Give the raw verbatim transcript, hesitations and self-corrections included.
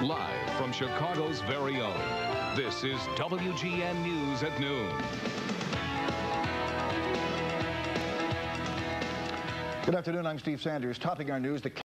Live from Chicago's very own, this is W G N News at noon. Good afternoon, I'm Steve Sanders. Topping our news, the